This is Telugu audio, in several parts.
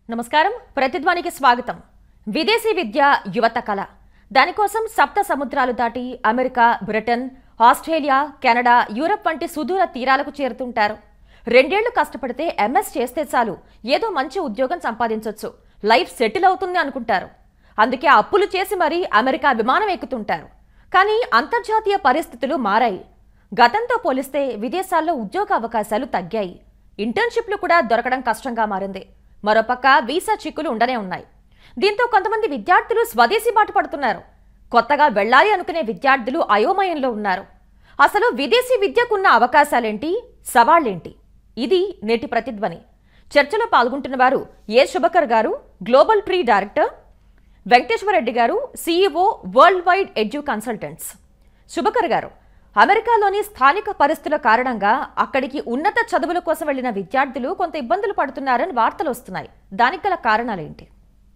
నమస్కారం ప్రతిధ్వనికి స్వాగతం. విదేశీ విద్య యువత కళ. దానికోసం సప్త సముద్రాలు దాటి America, Britain, Australia, Canada, Europe వంటి సుదూర తీరాలకు చేరుతుంటారు. 2 ఏళ్లు కష్టపడితే ఎంఎస్ చేస్తే చాలు ఏదో మంచి ఉద్యోగం సంపాదించొచ్చు, లైఫ్ సెటిల్ అవుతుంది అనుకుంటారు. అందుకే అప్పులు చేసి మరీ అమెరికా విమానం ఎక్కుతుంటారు. కానీ అంతర్జాతీయ పరిస్థితులు మారాయి. గతంతో పోలిస్తే విదేశాల్లో ఉద్యోగ అవకాశాలు తగ్గాయి. ఇంటర్న్షిప్లు కూడా దొరకడం కష్టంగా మారింది. మరోపక్క వీసా చిక్కులు ఉండనే ఉన్నాయి. దీంతో కొంతమంది విద్యార్థులు స్వదేశీ బాట పడుతున్నారు. కొత్తగా వెళ్లాలి అనుకునే విద్యార్థులు అయోమయంలో ఉన్నారు. అసలు విదేశీ విద్యకున్న అవకాశాలేంటి, సవాళ్లేంటి? ఇది నేటి ప్రతిధ్వని. చర్చలో పాల్గొంటున్న వారు ఏ శుభకర్ గారు, global tree director, Venkateswara Reddy గారు, CEO world wide edu consultants. Shubhakar గారు, అమెరికాలోని స్థానిక పరిస్థితుల కారణంగా అక్కడికి ఉన్నత చదువుల కోసం వెళ్లిన విద్యార్థులు కొంత ఇబ్బందులు పడుతున్నారని వార్తలు వస్తున్నాయి. దానికి గల కారణాలేంటి?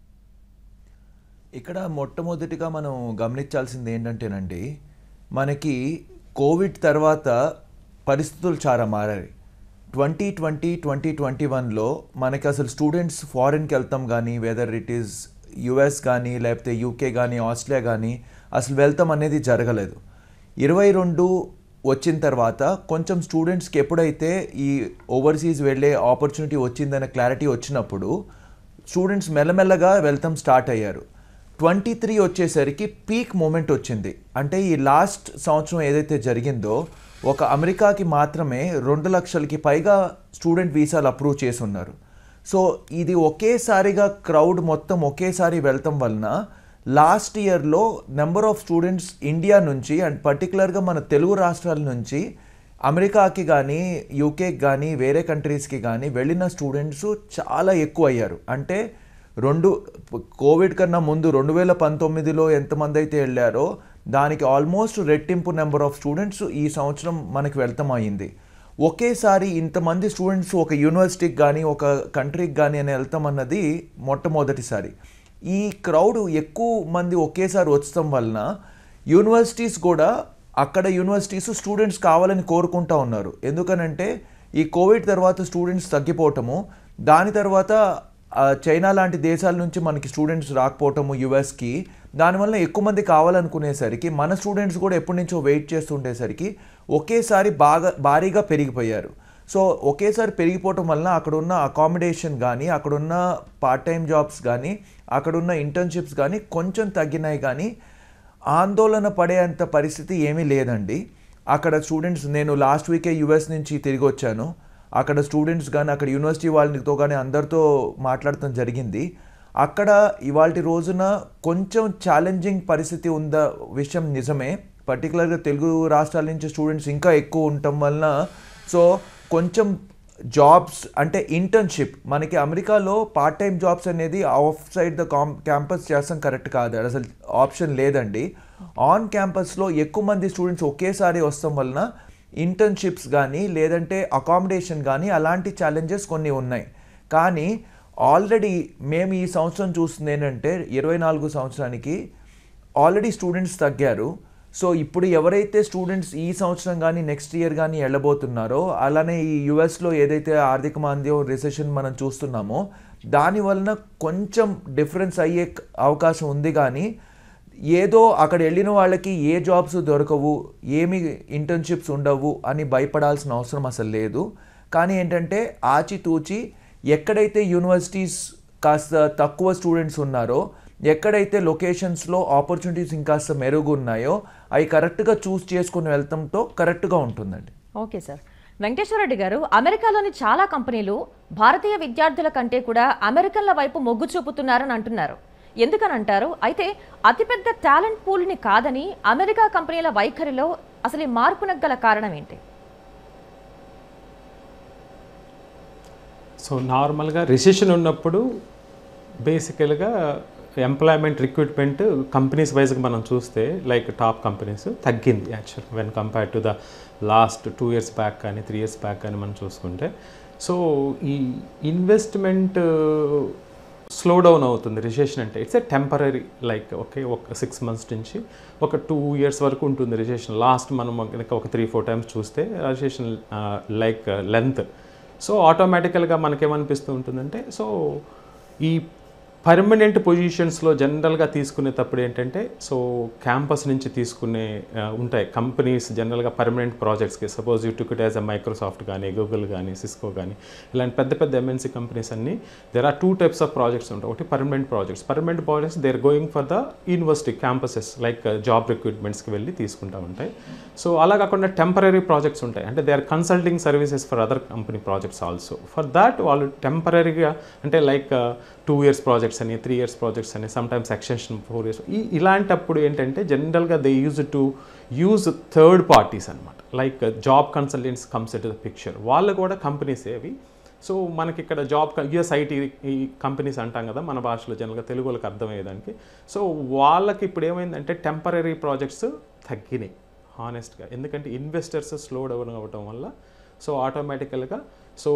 ఇక్కడ మొట్టమొదటిగా మనం గమనించాల్సింది ఏంటంటేనండి, మనకి కోవిడ్ తర్వాత పరిస్థితులు చాలా మారాయి. 2020, 2021లో మనకి అసలు స్టూడెంట్స్ ఫారిన్కి వెళ్తాం కానీ, వెదర్ ఇట్ ఈస్ యుఎస్ కానీ, లేకపోతే యూకే కానీ, ఆస్ట్రేలియా కానీ అసలు వెళ్తాం అనేది జరగలేదు. 22 వచ్చిన తర్వాత కొంచెం స్టూడెంట్స్కి ఎప్పుడైతే ఈ ఓవర్సీస్ వెళ్ళే ఆపర్చునిటీ వచ్చిందనే క్లారిటీ వచ్చినప్పుడు స్టూడెంట్స్ మెల్లమెల్లగా వెళ్తాం స్టార్ట్ అయ్యారు. 23 వచ్చేసరికి పీక్ మూమెంట్ వచ్చింది. అంటే ఈ లాస్ట్ సంవత్సరం ఏదైతే జరిగిందో ఒక అమెరికాకి మాత్రమే 2 లక్షలకి పైగా స్టూడెంట్ వీసాలు అప్రూవ్ చేసి ఉన్నారు. సో ఇది ఒకేసారిగా క్రౌడ్ మొత్తం ఒకేసారి వెళ్తాం వలన లాస్ట్ ఇయర్లో నెంబర్ ఆఫ్ స్టూడెంట్స్ ఇండియా నుంచి అండ్ పర్టికులర్గా మన తెలుగు రాష్ట్రాల నుంచి అమెరికాకి కానీ, యూకేకి కానీ, వేరే కంట్రీస్కి కానీ వెళ్ళిన స్టూడెంట్స్ చాలా ఎక్కువ అయ్యారు. అంటే కోవిడ్ కన్నా ముందు 2019లో ఎంతమంది అయితే వెళ్ళారో దానికి ఆల్మోస్ట్ రెట్టింపు నెంబర్ ఆఫ్ స్టూడెంట్స్ ఈ సంవత్సరం మనకి వెళ్తాం అయింది. ఒకేసారి ఇంతమంది స్టూడెంట్స్ ఒక యూనివర్సిటీకి కానీ, ఒక కంట్రీకి కానీ అని వెళ్తాం అన్నది మొట్టమొదటిసారి. ఈ క్రౌడ్ ఎక్కువ మంది ఒకేసారి వచ్చడం వలన యూనివర్సిటీస్ కూడా అక్కడ యూనివర్సిటీస్ స్టూడెంట్స్ కావాలని కోరుకుంటా ఉన్నారు. ఎందుకనంటే ఈ కోవిడ్ తర్వాత స్టూడెంట్స్ తగ్గిపోవటము, దాని తర్వాత చైనా లాంటి దేశాల నుంచి మనకి స్టూడెంట్స్ రాకపోవటము యుఎస్కి, దానివల్ల ఎక్కువ మంది కావాలనుకునేసరికి మన స్టూడెంట్స్ కూడా ఎప్పటి నుంచో వెయిట్ చేస్తుండేసరికి ఒకేసారి భారీగా పెరిగిపోయారు. సో ఒకేసారి పెరిగిపోవటం వలన అక్కడున్న అకామిడేషన్ కానీ, అక్కడున్న పార్ట్ టైం జాబ్స్ కానీ, అక్కడున్న ఇంటర్న్షిప్స్ కానీ కొంచెం తగ్గినాయి. కానీ ఆందోళన పడేంత పరిస్థితి ఏమీ లేదండి. అక్కడ స్టూడెంట్స్, నేను లాస్ట్ వీకే యుఎస్ నుంచి తిరిగి వచ్చాను. అక్కడ స్టూడెంట్స్ కానీ, అక్కడ యూనివర్సిటీ వాళ్ళతో కానీ అందరితో మాట్లాడటం జరిగింది. అక్కడ ఇవాళ రోజున కొంచెం ఛాలెంజింగ్ పరిస్థితి ఉంద విషయం నిజమే. పర్టికులర్గా తెలుగు రాష్ట్రాల నుంచి స్టూడెంట్స్ ఇంకా ఎక్కువ ఉండటం వలన సో కొంచెం జాబ్స్ అంటే ఇంటర్న్షిప్, మనకి అమెరికాలో పార్ట్ టైం జాబ్స్ అనేది ఆఫ్ సైడ్ ద క్యాంపస్ చేస్తాం కరెక్ట్ కాదు, అసలు ఆప్షన్ లేదండి. ఆన్ క్యాంపస్లో ఎక్కువ మంది స్టూడెంట్స్ ఒకేసారి వస్తాం వలన ఇంటర్న్షిప్స్ కానీ, లేదంటే అకామిడేషన్ కానీ అలాంటి ఛాలెంజెస్ కొన్ని ఉన్నాయి. కానీ ఆల్రెడీ మేము ఈ సంవత్సరం చూస్తుంది ఏంటంటే 24 సంవత్సరానికి ఆల్రెడీ స్టూడెంట్స్ తగ్గారు. సో ఇప్పుడు ఎవరైతే స్టూడెంట్స్ ఈ సంవత్సరం కానీ నెక్స్ట్ ఇయర్ కానీ వెళ్ళబోతున్నారో, అలానే ఈ యుఎస్లో ఏదైతే ఆర్థిక మాంద్యం, రిసెషన్ మనం చూస్తున్నామో దానివలన కొంచెం డిఫరెన్స్ అయ్యే అవకాశం ఉంది. కానీ ఏదో అక్కడ వెళ్ళిన వాళ్ళకి ఏ జాబ్స్ దొరకవు, ఏమి ఇంటర్న్షిప్స్ ఉండవు అని భయపడాల్సిన అవసరం అసలు లేదు. కానీ ఏంటంటే ఆచితూచి ఎక్కడైతే యూనివర్సిటీస్ కాస్త తక్కువ స్టూడెంట్స్ ఉన్నారో, ఎక్కడైతే లొకేషన్స్లో ఆపర్చునిటీస్ ఇంకాస్త మెరుగు ఉన్నాయో అవి కరెక్ట్గా చూస్ చేసుకుని వెళ్తాంతో కరెక్ట్గా ఉంటుందండి. Okay sir. వెంకటేశ్వర రెడ్డి గారు, అమెరికాలోని చాలా కంపెనీలు భారతీయ విద్యార్థుల కంటే కూడా అమెరికన్ల వైపు మొగ్గు చూపుతున్నారని అంటున్నారు. ఎందుకని అంటారు? అయితే అతిపెద్ద టాలెంట్ పూల్ని కాదని అమెరికా కంపెనీల వైఖరిలో అసలు ఈ మార్పునకు గల కారణం ఏంటి? సో నార్మల్గా రిసెషన్ ఉన్నప్పుడు బేసికల్గా ఎంప్లాయ్మెంట్ రిక్రూట్మెంట్ కంపెనీస్ వైజ్గా మనం చూస్తే లైక్ టాప్ కంపెనీస్ తగ్గింది actual when compare to the last 2 years back కానీ 3 years బ్యాక్ కానీ మనం చూసుకుంటే. సో ఈ ఇన్వెస్ట్మెంట్ స్లో డౌన్ అవుతుంది. రిసెషన్ అంటే it's a temporary, like okay ఒక 6 months నుంచి ఒక 2 years వరకు ఉంటుంది రిసెషన్. లాస్ట్ మనం కనుక ఒక 3-4 times చూస్తే రిసెషన్ లైక్ లెంత్. సో ఆటోమేటికల్గా మనకేమనిపిస్తూ ఉంటుందంటే, సో ఈ పర్మనెంట్ పొజిషన్స్లో జనరల్గా తీసుకునేటప్పుడు ఏంటంటే సో క్యాంపస్ నుంచి తీసుకునే ఉంటాయి కంపెనీస్ జనరల్గా పర్మనెంట్ ప్రాజెక్ట్స్కి. Suppose you took it as a Microsoft కానీ, గూగుల్ కానీ, సిస్కో కానీ, ఇలాంటి పెద్ద పెద్ద ఎంఎన్సీ కంపెనీస్ అన్నీ there are 2 types of projects ఉంటాయి. ఒకటి permanent projects they are going for the university campuses like job రిక్రూట్మెంట్స్కి వెళ్ళి తీసుకుంటూ ఉంటాయి. సో అలా కాకుండా టెంపరీ ప్రాజెక్ట్స్ ఉంటాయి, అంటే they are consulting services for other company projects also. For that వాళ్ళు టెంపరీగా అంటే లైక్ 2 years ప్రాజెక్ట్స్ అని, 3 years ప్రాజెక్ట్స్ అని, సమ్టైమ్స్ ఎక్స్టెన్షన్ 4 years. ఇలాంటప్పుడు ఏంటంటే జనరల్గా దే యూజ్ థర్డ్ పార్టీస్ అనమాట, like job consultants comes in to the picture. వాళ్ళు కూడా కంపెనీస్ ఏవి. సో మనకి ఇక్కడ యుఎస్ఐటీ ఈ కంపెనీస్ అంటాం కదా మన భాషలో, జనరల్గా తెలుగులకు అర్థమయ్యేదానికి. సో వాళ్ళకి ఇప్పుడు ఏమైందంటే టెంపరీ ప్రాజెక్ట్స్ తగ్గినాయి హానెస్ట్గా, ఎందుకంటే ఇన్వెస్టర్స్ స్లో డౌన్ అవ్వటం వల్ల. సో ఆటోమేటికల్గా సో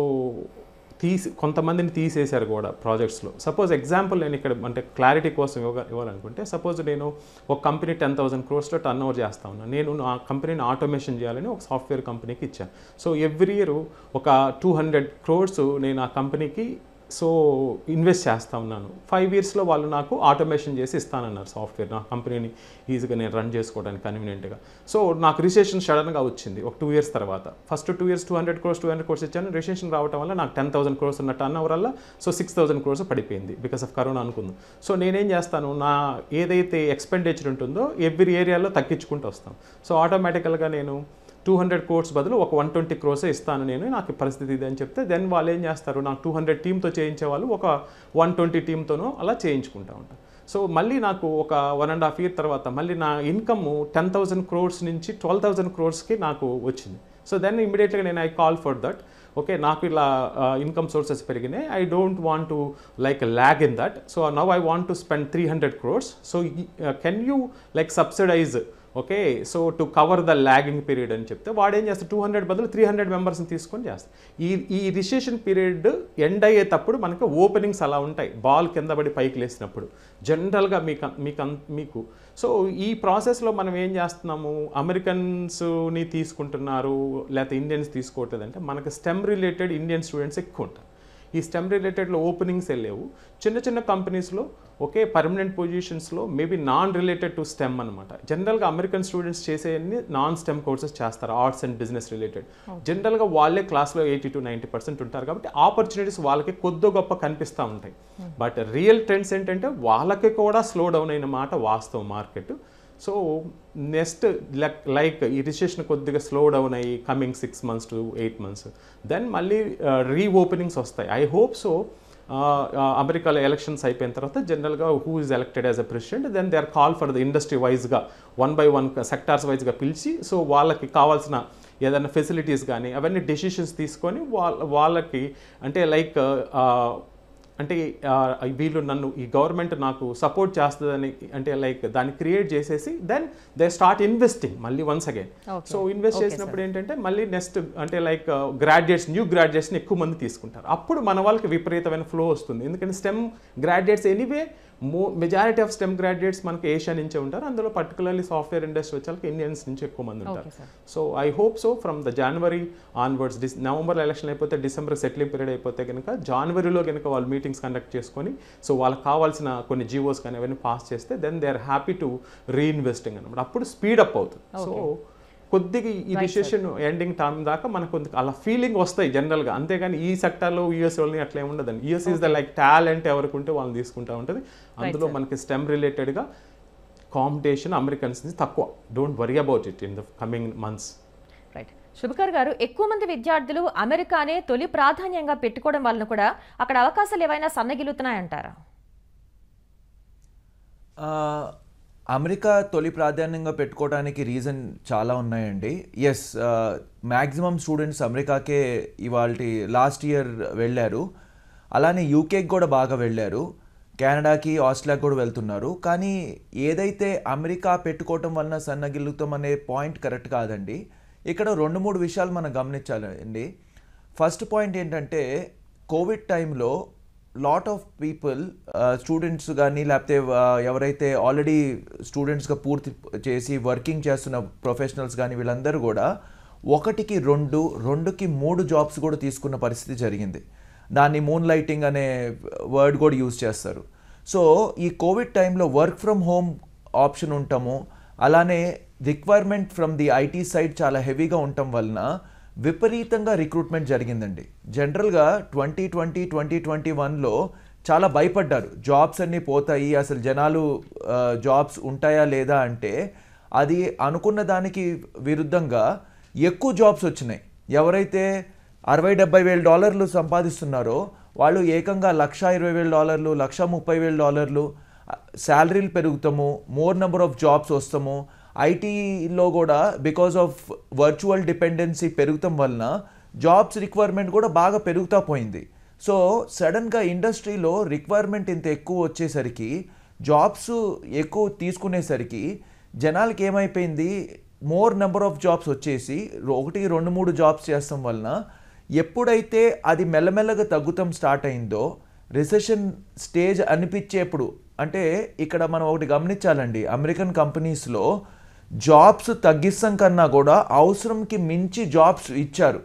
కొంతమందిని తీసేశారు కూడా ప్రాజెక్ట్స్లో. సపోజ్ ఎగ్జాంపుల్ నేను ఇక్కడ అంటే క్లారిటీ కోసం ఇవ్వాలనుకుంటే, సపోజ్ నేను ఒక కంపెనీ 10,000 crores టర్న్ ఓవర్ చేస్తా ఉన్నాను. నేను ఆ కంపెనీని ఆటోమేషన్ చేయాలని ఒక సాఫ్ట్వేర్ కంపెనీకి ఇచ్చాను. సో ఎవ్రీ ఇయర్ ఒక 200 crores నేను ఆ కంపెనీకి సో ఇన్వెస్ట్ చేస్తూ ఉన్నాను. 5 yearsలో వాళ్ళు నాకు ఆటోమేషన్ చేసి ఇస్తానన్నారు సాఫ్ట్వేర్, నా కంపెనీని ఈజీగా నేను రన్ చేసుకోవడానికి కన్వీనియంట్గా. సో నాకు రిసెషన్ సడన్గా వచ్చింది ఒక 2 years తర్వాత. ఫస్ట్ 2 years 200 crores ఇచ్చాను. రిసెషన్ రావడం వల్ల నాకు 10,000 crores ఉన్న టర్న్ ఓవర్ వల్ల సో 6,000 crores పడిపోయింది బికాస్ ఆఫ్ కరోనా అనుకుందాం. సో నేనేం చేస్తాను, నా ఏదైతే ఎక్స్పెండిచర్ ఉంటుందో ఎవ్రీ ఏరియాలో తగ్గించుకుంటూ వస్తాను. సో ఆటోమేటికల్గా నేను 200 crores బదులు ఒక 120 crores ఇస్తాను నేను, నాకు పరిస్థితి ఇది అని చెప్తే దెన్ వాళ్ళు ఏం చేస్తారు, నాకు 200 టీంతో చేయించే వాళ్ళు ఒక 120 టీంతోనో అలా చేయించుకుంటూ ఉంటారు. సో మళ్ళీ నాకు ఒక 1.5 year తర్వాత మళ్ళీ నా ఇన్కమ్ 10,000 crores నుంచి 12,000 crores నాకు వచ్చింది. సో దెన్ ఇమీడియట్గా నేను I call for that, okay నాకు ఇలా ఇన్కమ్ సోర్సెస్ పెరిగినాయి, I don't want to like lag in that. So now I want to spend 300 crores. So can you like subsidize, okay so to cover the lagging period అని చెప్తే వాడు ఏం చేస్తాడు, 200 బదులు 300 మెంబర్స్ని తీసుకొని చేస్తాడు. ఈ రిసెషన్ పీరియడ్ ఎండ్ అయ్యేటప్పుడు మనకు ఓపెనింగ్స్ అలా ఉంటాయి, బాల్ కింద పడి పైకి లేసినప్పుడు జనరల్గా మీకు. సో ఈ ప్రాసెస్లో మనం ఏం చేస్తున్నాము, అమెరికన్స్ని తీసుకుంటున్నారు లేకపోతే ఇండియన్స్ తీసుకోవట్లేదంటే మనకు స్టెమ్ రిలేటెడ్ ఇండియన్ స్టూడెంట్స్ ఎక్కువ ఉంటారు. ఈ స్టెమ్ రిలేటెడ్లో ఓపెనింగ్స్ వెళ్ళేవు. చిన్న కంపెనీస్లో ఓకే పర్మనెంట్ పొజిషన్స్లో maybe non related to STEM అనమాట. జనరల్గా అమెరికన్ స్టూడెంట్స్ చేసేవన్నీ నాన్ స్టెమ్ కోర్సెస్ చేస్తారు, ఆర్ట్స్ అండ్ బిజినెస్ రిలేటెడ్. జనరల్గా వాళ్ళే క్లాస్లో 80 to 90% ఉంటారు కాబట్టి ఆపర్చునిటీస్ వాళ్ళకి కొద్ది గొప్ప కనిపిస్తూ ఉంటాయి. బట్ రియల్ ట్రెండ్స్ ఏంటంటే వాళ్ళకి కూడా స్లో డౌన్ అయిన మాట వాస్తవం మార్కెట్. సో నెక్స్ట్ లైక్ ఈ రిసెషన్ కొద్దిగా స్లో డౌన్ అయ్యి coming 6 months to 8 months then మళ్ళీ రీఓపెనింగ్స్ వస్తాయి. I hope so. అమెరికాలో ఎలక్షన్స్ అయిపోయిన తర్వాత జనరల్గా who is elected as a president then they are call for the industry వైజ్గా 1 by 1 సెక్టార్స్ వైజ్గా పిలిచి సో వాళ్ళకి కావాల్సిన ఏదైనా ఫెసిలిటీస్ కానీ అవన్నీ డెసిషన్స్ తీసుకొని వాళ్ళకి అంటే లైక్ అంటే వీళ్ళు నన్ను ఈ గవర్నమెంట్ నాకు సపోర్ట్ చేస్తుందని అంటే లైక్ దాన్ని క్రియేట్ చేసేసి దెన్ దే స్టార్ట్ ఇన్వెస్టింగ్ మళ్ళీ వన్స్ అగైన్. సో ఇన్వెస్ట్ చేసినప్పుడు ఏంటంటే మళ్ళీ నెక్స్ట్ అంటే లైక్ న్యూ గ్రాడ్యుయేట్స్ని ఎక్కువ మంది తీసుకుంటారు. అప్పుడు మన వాళ్ళకి విపరీతమైన ఫ్లో వస్తుంది, ఎందుకంటే STEM graduates anyway majority of STEM graduates మనకి ఏషియా నుంచే ఉంటారు, అందులో పర్టికులర్లీ సాఫ్ట్వేర్ ఇండస్ట్రీ వచ్చాక ఇండియన్స్ నుంచి ఎక్కువ మంది ఉంటారు. So I hope so from the January onwards, November election అయిపోతే డిసెంబర్ సెటిలింగ్ పీరియడ్ అయిపోతే కనుక జనవరిలో కనుక వాళ్ళు మీటింగ్స్ కండక్ట్ చేసుకొని సో వాళ్ళకి కావాల్సిన కొన్ని జీవోస్ కానీ అవన్నీ పాస్ చేస్తే then they are happy to reinvesting అనమాట. అప్పుడు స్పీడప్ అవుతుంది. సో కొద్దిగా ఈ రిసెషన్ ఎండింగ్ టైం దాకా మనకు కొంత అలా ఫీలింగ్ వస్తాయి జనరల్గా, అంతేగాని ఈ సెక్టార్లో యూఎస్ వాళ్ళని అట్లా ఏముండదండి. US is the like talent ఎవరికి ఉంటే వాళ్ళని తీసుకుంటూ ఉంటుంది. అందులో మనకి స్టెమ్ రిలేటెడ్గా కాంపిటీషన్ అమెరికన్స్ నుంచి తక్కువ. Don't worry about it in the coming months. Right. Shubhakar గారు, ఎక్కువ మంది విద్యార్థులు అమెరికానే తొలి ప్రాధాన్యంగా పెట్టుకోవడం వలన కూడా అక్కడ అవకాశాలు ఏవైనా సన్నగిలుతున్నాయంటారా? అమెరికా తొలి ప్రాధాన్యంగా పెట్టుకోవడానికి రీజన్ చాలా ఉన్నాయండి. ఎస్, మ్యాక్సిమం స్టూడెంట్స్ అమెరికాకే ఇవాళ లాస్ట్ ఇయర్ వెళ్ళారు, అలానే యూకేకి కూడా బాగా వెళ్ళారు, కెనడాకి ఆస్ట్రేలియాకి కూడా వెళ్తున్నారు. కానీ ఏదైతే అమెరికా పెట్టుకోవటం వలన సన్నగిల్లుతాం అనే పాయింట్ కరెక్ట్ కాదండి. ఇక్కడ 2-3 విషయాలు మనం గమనించాలండి. ఫస్ట్ పాయింట్ ఏంటంటే కోవిడ్ టైంలో లాట్ ఆఫ్ పీపుల్ స్టూడెంట్స్ కానీ లేకపోతే ఎవరైతే ఆల్రెడీ స్టూడెంట్స్గా పూర్తి చేసి వర్కింగ్ చేస్తున్న ప్రొఫెషనల్స్ కానీ వీళ్ళందరూ కూడా 1కి 2, 2కి 3 జాబ్స్ కూడా తీసుకున్న పరిస్థితి జరిగింది. దాన్ని మూన్ లైటింగ్ అనే వర్డ్ కూడా యూజ్ చేస్తారు. సో ఈ కోవిడ్ టైంలో వర్క్ ఫ్రమ్ హోమ్ ఆప్షన్ ఉండటము, అలానే requirement from the IT side చాలా హెవీగా ఉండటం వలన విపరీతంగా రిక్రూట్మెంట్ జరిగిందండి. జనరల్గా 2020-2021లో చాలా భయపడ్డారు, జాబ్స్ అన్నీ పోతాయి, అసలు జనాలు జాబ్స్ ఉంటాయా లేదా అంటే. అది అనుకున్న దానికి విరుద్ధంగా ఎక్కువ జాబ్స్ వచ్చినాయి. ఎవరైతే $60,000-70,000 సంపాదిస్తున్నారో వాళ్ళు ఏకంగా $120,000, $130,000 శాలరీలు పెరుగుతాము, మోర్ నెంబర్ ఆఫ్ జాబ్స్ వస్తాము. ఐటీలో కూడా బికాస్ ఆఫ్ వర్చువల్ డిపెండెన్సీ పెరుగుతాం వలన జాబ్స్ రిక్వైర్మెంట్ కూడా బాగా పెరుగుతూ పోయింది. సో సడన్గా ఇండస్ట్రీలో రిక్వైర్మెంట్ ఇంత ఎక్కువ వచ్చేసరికి, జాబ్స్ ఎక్కువ తీసుకునేసరికి జనాలకి ఏమైపోయింది, మోర్ నెంబర్ ఆఫ్ జాబ్స్ వచ్చేసి 1, 2, 3 జాబ్స్ చేస్తాం వలన ఎప్పుడైతే అది మెల్లమెల్లగా తగ్గుతాం స్టార్ట్ అయిందో, రిసెషన్ స్టేజ్ అనిపించేప్పుడు, అంటే ఇక్కడ మనం ఒకటి గమనించాలండి, అమెరికన్ కంపెనీస్లో జాబ్స్ తగ్గిస్తాం కన్నా కూడా అవసరంకి మించి జాబ్స్ ఇచ్చారు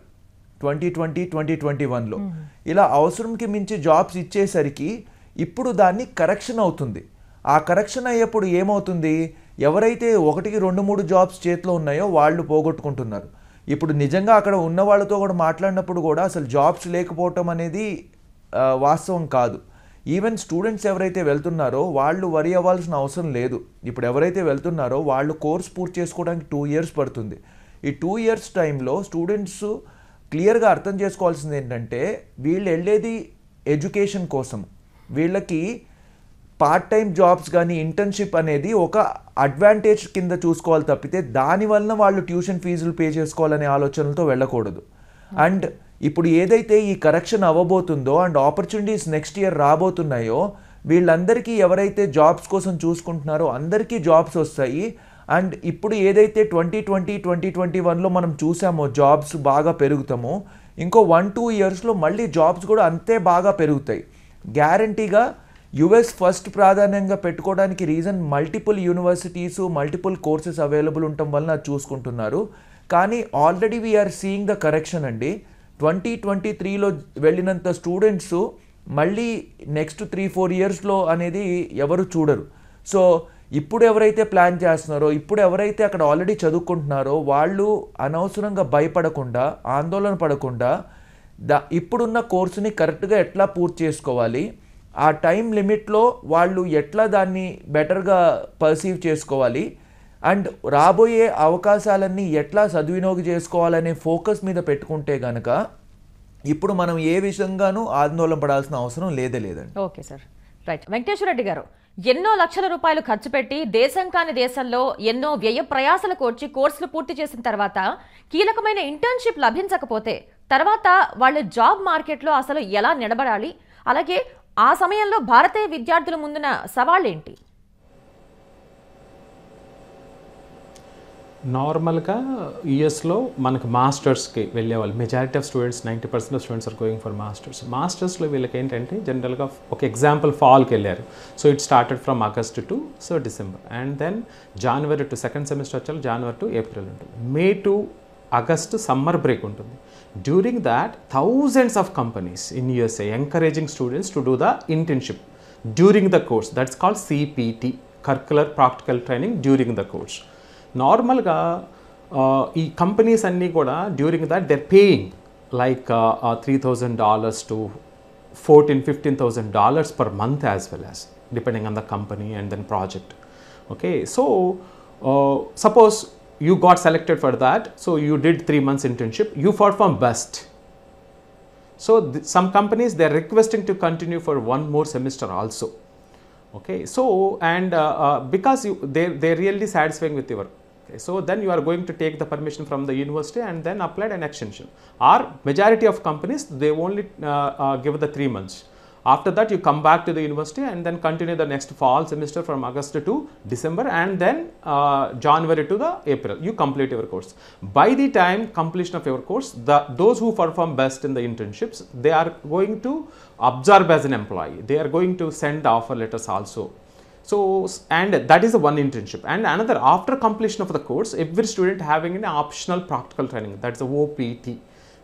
2020-2021లో. ఇలా అవసరంకి మించి జాబ్స్ ఇచ్చేసరికి ఇప్పుడు దాన్ని కరెక్షన్ అవుతుంది. ఆ కరెక్షన్ అయ్యేప్పుడు ఏమవుతుంది, ఎవరైతే 1, 2, 3 జాబ్స్ చేతిలో ఉన్నాయో వాళ్ళు పోగొట్టుకుంటున్నారు. ఇప్పుడు నిజంగా అక్కడ ఉన్న వాళ్ళతో కూడా మాట్లాడినప్పుడు కూడా అసలు జాబ్స్ లేకపోవటం అనేది వాస్తవం కాదు. ఈవెన్ స్టూడెంట్స్ ఎవరైతే వెళ్తున్నారో వాళ్ళు వరి అవ్వాల్సిన అవసరం లేదు. ఇప్పుడు ఎవరైతే వెళ్తున్నారో వాళ్ళు కోర్స్ పూర్తి చేసుకోవడానికి 2 years పడుతుంది. ఈ 2 years టైంలో స్టూడెంట్స్ క్లియర్గా అర్థం చేసుకోవాల్సింది ఏంటంటే, వీళ్ళు వెళ్ళేది ఎడ్యుకేషన్ కోసం. వీళ్ళకి పార్ట్ టైం జాబ్స్ కానీ ఇంటర్న్షిప్ అనేది ఒక అడ్వాంటేజ్ కింద చూసుకోవాలి తప్పితే దానివల్ల వాళ్ళు ట్యూషన్ ఫీజులు పే చేసుకోవాలనే ఆలోచనలతో వెళ్ళకూడదు. అండ్ ఇప్పుడు ఏదైతే ఈ కరెక్షన్ అవ్వబోతుందో అండ్ ఆపర్చునిటీస్ నెక్స్ట్ ఇయర్ రాబోతున్నాయో, వీళ్ళందరికీ ఎవరైతే జాబ్స్ కోసం చూసుకుంటున్నారో అందరికీ జాబ్స్ వస్తాయి. అండ్ ఇప్పుడు ఏదైతే 2020-2021లో మనం చూసామో జాబ్స్ బాగా పెరుగుతామో, ఇంకో 1-2 yearsలో మళ్ళీ జాబ్స్ కూడా అంతే బాగా పెరుగుతాయి గ్యారంటీగా. యుఎస్ ఫస్ట్ ప్రాధాన్యంగా పెట్టుకోవడానికి reason multiple universities, multiple courses available ఉండటం వలన అది చూసుకుంటున్నారు. కానీ already we're seeing the correction అండి. 2023లో వెళ్ళినంత స్టూడెంట్స్ మళ్ళీ నెక్స్ట్ 3-4 yearsలో అనేది ఎవరు చూడరు. సో ఇప్పుడు ఎవరైతే ప్లాన్ చేస్తున్నారో, ఇప్పుడు ఎవరైతే అక్కడ ఆల్రెడీ చదువుకుంటున్నారో వాళ్ళు అనవసరంగా భయపడకుండా, ఆందోళన పడకుండా ఇప్పుడున్న కోర్సుని కరెక్ట్గా ఎట్లా పూర్తి చేసుకోవాలి, ఆ టైం లిమిట్లో వాళ్ళు ఎట్లా దాన్ని బెటర్గా పర్సీవ్ చేసుకోవాలి, అండ్ రాబోయే అవకాశాలన్నీ ఎట్లా సద్వినియోగం చేసుకోవాలనే ఫోకస్ మీద పెట్టుకుంటే కనుక ఇప్పుడు మనం ఏ విధంగానూ ఆందోళన పడాల్సిన అవసరం లేదండి. Okay sir, right. Venkateswara Reddy గారు, ఎన్నో లక్షల రూపాయలు ఖర్చు పెట్టి దేశం కాని దేశంలో ఎన్నో వ్యయ ప్రయాసలు కోర్చి కోర్సులు పూర్తి చేసిన తర్వాత కీలకమైన ఇంటర్న్షిప్ లభించకపోతే తర్వాత వాళ్ళు జాబ్ మార్కెట్లో అసలు ఎలా నిలబడాలి, అలాగే ఆ సమయంలో భారతీయ విద్యార్థుల ముందున్న సవాళ్ళేంటి? నార్మల్గా యూఎస్లో మనకు మాస్టర్స్కి వెళ్ళేవాళ్ళు majority of students 90% of students are going for మాస్టర్స్లో వీళ్ళకి ఏంటంటే జనరల్గా ఒక ఎగ్జాంపుల్ ఫాల్కి వెళ్ళారు. So it started from August to December, and then January to second semester వచ్చారు, జనవరి టు ఏప్రిల్ ఉంటుంది, May to August summer break ఉంటుంది. During that thousands of companies in USA encouraging students to do the internship during the course, that's called CPT, curricular practical training during the course. నార్మల్గా ఈ కంపెనీస్ అన్నీ కూడా during that they paying like $3,000 to $14,000-15,000 per month as well as depending on the company and then project. Okay, so suppose you got selected for that, so you did 3 months internship, you perform best. So some companies they are requesting to continue for 1 more semester also. Okay, so and because they really satisfying with your, okay, so then you are going to take the permission from the university and then apply an extension. Or majority of companies they only give the 3 months. After that you come back to the university and then continue the next fall semester from August to December, and then January to the April you complete your course. By the time completion of your course, those who perform best in the internships, they are going to absorb as an employee. They are going to send the offer letters also. So, and that is the one internship. And another, after completion of the course, every student having an optional practical training, that's the OPT.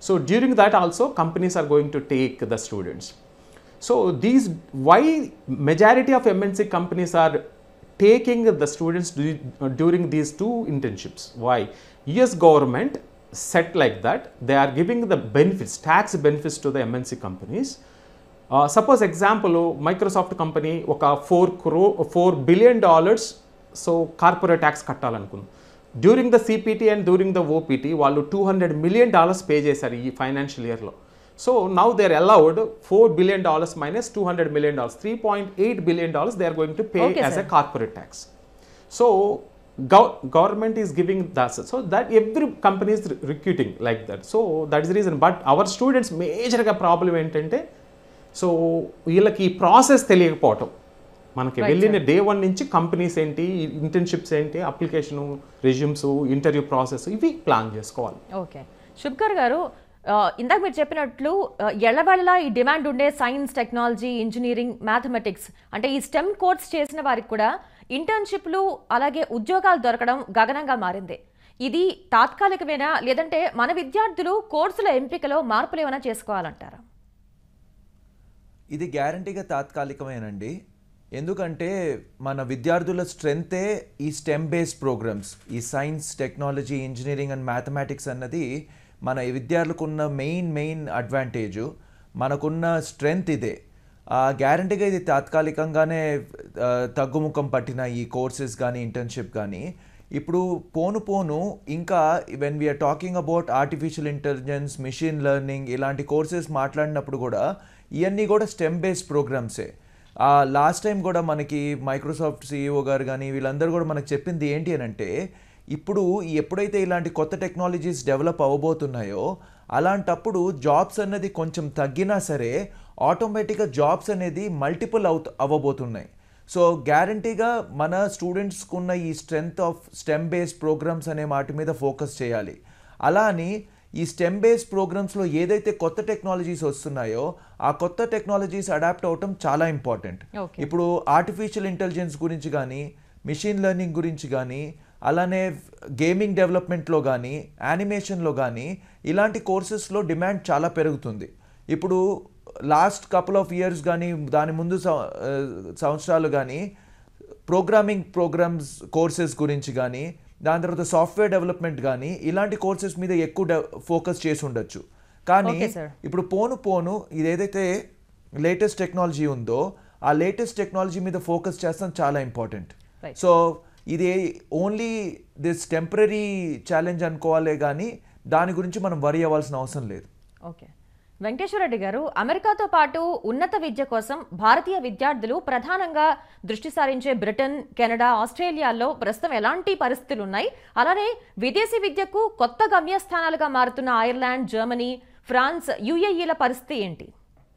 So during that also companies are going to take the students. So why majority of MNC companies are taking the students during these 2 internships? Why? US government set like that. They are giving the benefits, tax benefits to the MNC companies. Suppose example, Microsoft company ఒక $4 billion so corporate tax కట్టాలనుకుంది. During the CPT and during the OPT వాళ్ళు $200 million పే చేశారు ఈ ఫైనాన్షియల్ ఇయర్లో. So now they are allowed $4 billion minus $200 million, $3.8 billion they are going to pay as a corporate tax. So government is giving that, so that every company is recruiting like that. So that is the reason. But our students మేజర్గా ప్రాబ్లం ఏంటంటే, సో వీళ్ళకి ఈ ప్రాసెస్ తెలియకపోవటం. మనకి వెళ్ళిన day 1 నుంచి కంపెనీస్ ఏంటి, ఇంటర్న్షిప్స్ ఏంటి, అప్లికేషన్, రెజ్యూమ్స్, ఇంటర్వ్యూ ప్రాసెస్ ఇవి ప్లాన్ చేసుకోవాలి. ఓకే, శుభ్కర్ గారు, ఇందాక మీరు చెప్పినట్లు ఎల్లవేళలా ఈ డిమాండ్ ఉండే సైన్స్, టెక్నాలజీ, ఇంజనీరింగ్, మ్యాథమెటిక్స్ అంటే ఈ స్టెమ్ కోర్స్ చేసిన వారికి కూడా ఇంటర్న్షిప్లు అలాగే ఉద్యోగాలు దొరకడం గగనంగా మారింది. ఇది తాత్కాలికమేనా, లేదంటే మన విద్యార్థులు కోర్సుల ఎంపికలో మార్పులు ఏమైనా చేసుకోవాలంటారా? ఇది గ్యారంటీగా తాత్కాలికమేనండి. ఎందుకంటే మన విద్యార్థుల స్ట్రెంతే ఈ స్టెమ్ బేస్డ్ ప్రోగ్రామ్స్, ఈ science, technology, engineering and mathematics అన్నది మన విద్యార్థులకు ఉన్న మెయిన్ అడ్వాంటేజు, మనకున్న స్ట్రెంగ్త్ ఇదే. గ్యారంటీగా ఇది తాత్కాలికంగానే తగ్గుముఖం పట్టిన ఈ కోర్సెస్ కానీ ఇంటర్న్షిప్ కానీ ఇప్పుడు పోను ఇంకా when we're talking about artificial intelligence, machine learning ఇలాంటి కోర్సెస్ మాట్లాడినప్పుడు కూడా ఇవన్నీ కూడా స్టెమ్ బేస్డ్ ప్రోగ్రామ్సే. లాస్ట్ టైం కూడా మనకి మైక్రోసాఫ్ట్ CEO గారు కానీ వీళ్ళందరూ కూడా మనకు చెప్పింది ఏంటి అని అంటే, ఇప్పుడు ఎప్పుడైతే ఇలాంటి కొత్త టెక్నాలజీస్ డెవలప్ అవ్వబోతున్నాయో అలాంటప్పుడు జాబ్స్ అన్నది కొంచెం తగ్గినా సరే ఆటోమేటిక్గా జాబ్స్ అనేది మల్టిపుల్ అవ్వబోతున్నాయి. సో గ్యారంటీగా మన స్టూడెంట్స్కి ఉన్న ఈ strength of STEM based programs అనే వాటి మీద ఫోకస్ చేయాలి. అలా అని ఈ స్టెమ్ బేస్డ్ ప్రోగ్రామ్స్లో ఏదైతే కొత్త టెక్నాలజీస్ వస్తున్నాయో ఆ కొత్త టెక్నాలజీస్ అడాప్ట్ అవటం చాలా ఇంపార్టెంట్. ఇప్పుడు ఆర్టిఫిషియల్ ఇంటెలిజెన్స్ గురించి కానీ, మిషన్ లెర్నింగ్ గురించి కానీ, అలానే గేమింగ్ డెవలప్మెంట్లో కానీ, యానిమేషన్లో కానీ ఇలాంటి కోర్సెస్లో డిమాండ్ చాలా పెరుగుతుంది. ఇప్పుడు లాస్ట్ కపుల్ ఆఫ్ ఇయర్స్ కానీ దాని ముందు సంవత్సరాలు కానీ ప్రోగ్రామ్స్ కోర్సెస్ గురించి కానీ, దాని తర్వాత సాఫ్ట్వేర్ డెవలప్మెంట్ కానీ ఇలాంటి కోర్సెస్ మీద ఎక్కువ ఫోకస్ చేసి ఉండొచ్చు. కానీ ఇప్పుడు పోను ఇదేదైతే లేటెస్ట్ టెక్నాలజీ ఉందో ఆ లేటెస్ట్ టెక్నాలజీ మీద ఫోకస్ చేస్తాం చాలా ఇంపార్టెంట్. సో ఇది ఓన్లీ దిస్ టెంపరీ ఛాలెంజ్ అనుకోవాలే కానీ దాని గురించి మనం వరి అవ్వాల్సిన అవసరం లేదు. ఓకే, వెంకటేశ్వరరెడ్డి గారు, అమెరికాతో పాటు ఉన్నత విద్య కోసం భారతీయ విద్యార్థులు ప్రధానంగా దృష్టి సారించే బ్రిటన్, కెనడా, ఆస్ట్రేలియాల్లో ప్రస్తుతం ఎలాంటి పరిస్థితులు ఉన్నాయి? అలానే విదేశీ విద్యకు కొత్త గమ్యస్థానాలుగా మారుతున్న ఐర్లాండ్, జర్మనీ, ఫ్రాన్స్, UAEల పరిస్థితి ఏంటి?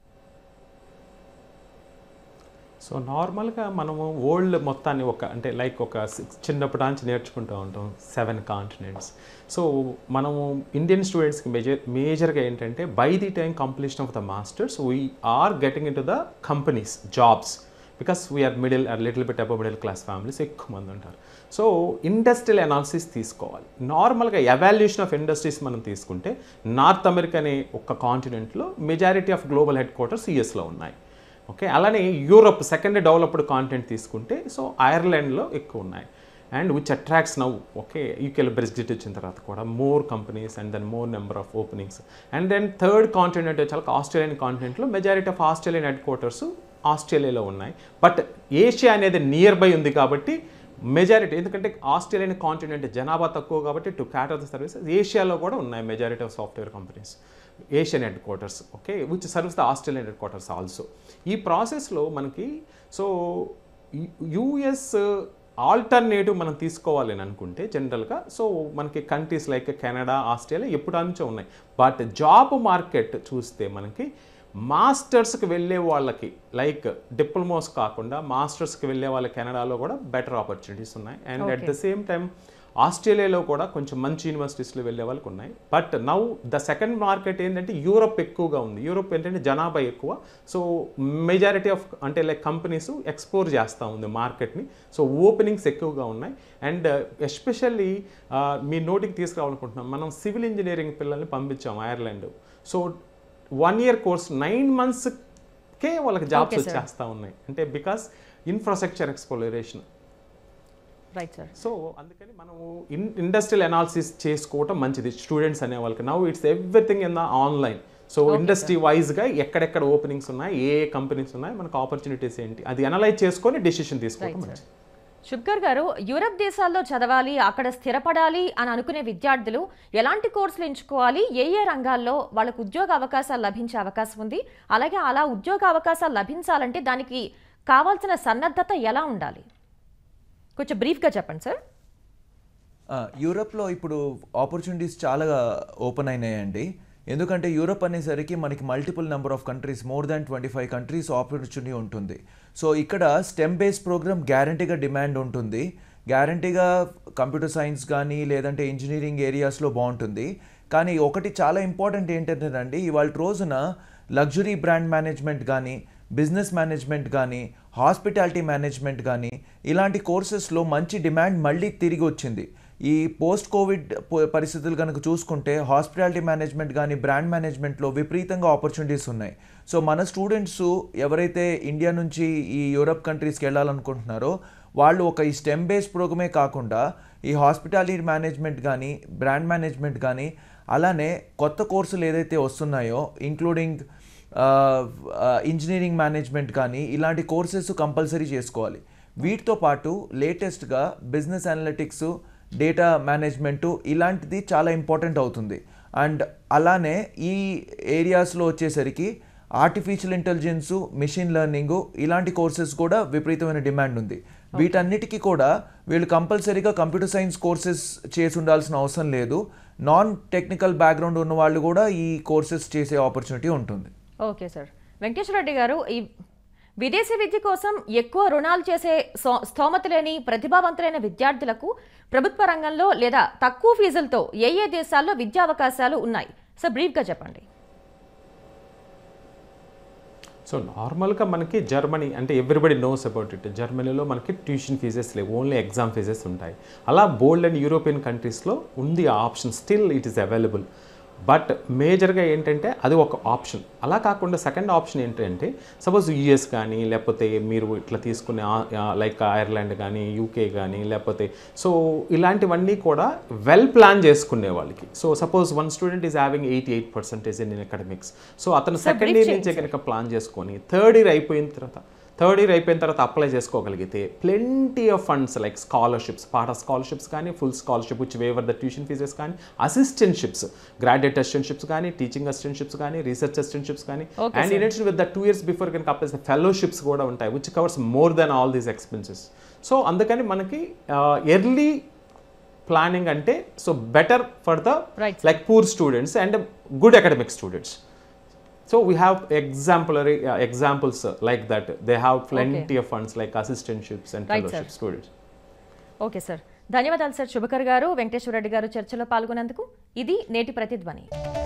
సో నార్మల్గా మనము వరల్డ్ మొత్తాన్ని అంటే ఒక చిన్నప్పటి నుంచి నేర్చుకుంటూ ఉంటాం 7 కాంటినెంట్స్. సో మనము ఇండియన్ స్టూడెంట్స్కి మేజర్గా ఏంటంటే by the time completion of the masters we're getting in to the companies jobs because we're little bit above middle class families ఎక్కువ మంది ఉంటారు. సో ఇండస్ట్రియల్ అనాలిసిస్ తీసుకోవాలి. నార్మల్గా ఎవాల్యుయేషన్ ఆఫ్ ఇండస్ట్రీస్ మనం తీసుకుంటే నార్త్ అమెరికా అనే ఒక కాంటినెంట్లో majority of global headquarters US ఉన్నాయి. ఓకే, అలానే యూరోప్ సెకండ్ డెవలప్డ్ కాంటెంట్ తీసుకుంటే సో ఐర్లాండ్లో ఎక్కువ ఉన్నాయి. And which attracts now okay యూకేలో బ్రెగ్జిట్ వచ్చిన తర్వాత కూడా more companies and then more number of openings. And then third continent వచ్చాక ఆస్ట్రేలియన్ కాంటినెంట్లో majority of Australian headquarters ఆస్ట్రేలియాలో ఉన్నాయి. బట్ ఏషియా అనేది నియర్ బై ఉంది కాబట్టి మెజారిటీ, ఎందుకంటే ఆస్ట్రేలియన్ కాంటినెంట్ జనాభా తక్కువ కాబట్టి టు క్యాటర్ ద సర్వీసెస్ ఏషియాలో కూడా ఉన్నాయి majority of software companies, Asian headquarters. Okay, which serves the Australian headquarters also. ఈ ప్రాసెస్లో మనకి సో US ఆల్టర్నేటివ్ మనం తీసుకోవాలి అని అనుకుంటే జనరల్గా సో మనకి కంట్రీస్ లైక్ కెనడా, ఆస్ట్రేలియా ఎప్పుడు నుంచో ఉన్నాయి. బట్ జాబ్ మార్కెట్ చూస్తే మనకి మాస్టర్స్కి వెళ్ళే వాళ్ళకి లైక్ డిప్లొమాస్ కాకుండా మాస్టర్స్కి వెళ్ళే వాళ్ళకి కెనడాలో కూడా బెటర్ ఆపర్చునిటీస్ ఉన్నాయి. And at the same time ఆస్ట్రేలియాలో కూడా కొంచెం మంచి యూనివర్సిటీస్లో వెళ్ళే వాళ్ళకి ఉన్నాయి. But now the second market ఏంటంటే యూరోప్ ఎక్కువగా ఉంది. యూరోప్ ఏంటంటే జనాభా ఎక్కువ, సో మెజారిటీ ఆఫ్ అంటే లైక్ కంపెనీస్ ఎక్స్ప్లోర్ చేస్తూ ఉంది మార్కెట్ని. సో ఓపెనింగ్స్ ఎక్కువగా ఉన్నాయి. అండ్ ఎస్పెషల్లీ మీ నోటికి తీసుకురావాలనుకుంటున్నాం, మనం సివిల్ ఇంజనీరింగ్ పిల్లల్ని పంపించాం ఐర్లాండ్. సో 1 year కోర్స్ 9 monthsకే వాళ్ళకి జాబ్స్ వచ్చేస్తూ ఉన్నాయి. అంటే because infrastructure exploration. Right sir. So అందుకని మనము ఇండస్ట్రియల్ అనాలిసిస్ చేసుకోవటం మంచిది స్టూడెంట్స్ అనే వాళ్ళకి. Now it's everything in the online. So industry వైజ్గా ఎక్కడెక్కడ ఓపెనింగ్స్ ఉన్నాయి, ఏ కంపెనీస్ ఉన్నాయి, మనకు ఆపర్చునిటీస్ ఏంటి, అది అనలైజ్ చేసుకొని డెసిషన్ తీసుకోవడం మంచిది. శుభ్కర్ గారు, యూరప్ దేశాల్లో చదవాలి, అక్కడ స్థిరపడాలి అని అనుకునే విద్యార్థులు ఎలాంటి కోర్సులు ఎంచుకోవాలి, ఏ ఏ రంగాల్లో వాళ్ళకు ఉద్యోగ అవకాశాలు లభించే అవకాశం ఉంది, అలాగే అలా ఉద్యోగ అవకాశాలు లభించాలంటే దానికి కావాల్సిన సన్నద్ధత ఎలా ఉండాలి, కొంచెం బ్రీఫ్గా చెప్పండి సార్. యూరప్లో ఇప్పుడు ఆపర్చునిటీస్ చాలా ఓపెన్ అయినాయండి. ఎందుకంటే యూరప్ అనేసరికి మనకి multiple number of countries, more than 25 countries opportunity ఉంటుంది. సో ఇక్కడ స్టెమ్ బేస్డ్ ప్రోగ్రామ్ గ్యారంటీగా డిమాండ్ ఉంటుంది. గ్యారంటీగా కంప్యూటర్ సైన్స్ కానీ లేదంటే ఇంజనీరింగ్ ఏరియాస్లో బాగుంటుంది. కానీ ఒకటి చాలా ఇంపార్టెంట్ ఏంటంటేనండి, ఇవాళ రోజున లగ్జరీ బ్రాండ్ మేనేజ్మెంట్ కానీ, బిజినెస్ మేనేజ్మెంట్ కానీ, హాస్పిటాలిటీ మేనేజ్మెంట్ కానీ ఇలాంటి కోర్సెస్లో మంచి డిమాండ్ మళ్ళీ తిరిగి వచ్చింది. ఈ పోస్ట్ కోవిడ్ పరిస్థితులు కనుక చూసుకుంటే హాస్పిటాలిటీ మేనేజ్మెంట్ కానీ బ్రాండ్ మేనేజ్మెంట్లో విపరీతంగా ఆపర్చునిటీస్ ఉన్నాయి. సో మన స్టూడెంట్స్ ఎవరైతే ఇండియా నుంచి ఈ యూరప్ కంట్రీస్కి వెళ్ళాలనుకుంటున్నారో వాళ్ళు ఒక ఈ స్టెమ్ బేస్డ్ ప్రోగ్రామే కాకుండా ఈ హాస్పిటాలిటీ మేనేజ్మెంట్ కానీ బ్రాండ్ మేనేజ్మెంట్ కానీ అలానే కొత్త కోర్సులు ఏదైతే వస్తున్నాయో ఇంక్లూడింగ్ ఇంజనీరింగ్ మేనేజ్మెంట్ కానీ ఇలాంటి కోర్సెస్ కంపల్సరీ చేసుకోవాలి. వీటితో పాటు లేటెస్ట్గా బిజినెస్ అనలిటిక్స్, డేటా మేనేజ్మెంటు ఇలాంటిది చాలా ఇంపార్టెంట్ అవుతుంది. అండ్ అలానే ఈ ఏరియాస్లో వచ్చేసరికి ఆర్టిఫిషియల్ ఇంటెలిజెన్సు, మిషన్ లెర్నింగు ఇలాంటి కోర్సెస్ కూడా విపరీతమైన డిమాండ్ ఉంది. వీటన్నిటికీ కూడా వీళ్ళు కంపల్సరీగా కంప్యూటర్ సైన్స్ కోర్సెస్ చేసి ఉండాల్సిన అవసరం లేదు. నాన్ టెక్నికల్ బ్యాక్గ్రౌండ్ ఉన్న వాళ్ళు కూడా ఈ కోర్సెస్ చేసే ఆపర్చునిటీ ఉంటుంది. Okay sir. వెంకటేశ్వర రెడ్డి గారు, ఈ విదేశీ విద్య కోసం ఎక్కువ రుణాలు చేసే స్తోమత లేని ప్రతిభావంతులైన విద్యార్థులకు ప్రభుత్వ రంగంలో లేదా తక్కువ ఫీజులతో ఏ ఏ దేశాల్లో విద్యా అవకాశాలు ఉన్నాయి సార్, బ్రీఫ్గా చెప్పండి. సో నార్మల్గా మనకి జర్మనీ అంటే ఎవ్రీబడి నోస్ అబౌట్ ఇట్. జర్మనీలో మనకి ట్యూషన్ ఫీజెస్ లేవు, ఓన్లీ ఎగ్జామ్ ఫీజెస్ ఉంటాయి. అలా బోల్డ్ అండ్ యూరోపియన్ కంట్రీస్లో ఉంది ఆ option, still it is available. But మేజర్గా ఏంటంటే అది ఒక ఆప్షన్. అలా కాకుండా సెకండ్ ఆప్షన్ ఏంటంటే సపోజ్ యూఎస్ కానీ లేకపోతే మీరు ఇట్లా తీసుకునే లైక్ ఐర్లాండ్ కానీ యూకే కానీ లేకపోతే సో ఇలాంటివన్నీ కూడా వెల్ ప్లాన్ చేసుకునే వాళ్ళకి. So suppose one student is having 88% in academics. So అతను సెకండ్ ఇయర్ నుంచే కనుక ప్లాన్ చేసుకొని థర్డ్ ఇయర్ అయిపోయిన తర్వాత అప్లై చేసుకోగలిగితే plenty of funds like scholarships, part of scholarships కానీ, full scholarship which waiver the tuition fees కానీ, అసిస్టెంట్షిప్స్, గ్రాడ్యుయేట్ అసిస్టెంట్షిప్స్ కానీ, టీచింగ్ అసిస్టెంట్షిప్స్ కానీ, రీసెర్చ్ అసిస్టెంట్షిప్స్ కానీ, and in addition with the 2 years before కనుక అప్లై చేస్తే ఫెలోషిప్స్ కూడా ఉంటాయి which covers more than all these expenses. So అందుకని మనకి ఎర్లీ ప్లానింగ్ అంటే so better for the like poor students and good academic students. So we have examples like that. They have plenty of funds like assistantships and fellowship students. Okay sir, ధన్యవాదాలు సార్. శుభకర్ గారు, వెంకటేశ్వర రెడ్డి గారు చర్చలో పాల్గొన్నందుకు. ఇది నేటి ప్రతిధ్వని.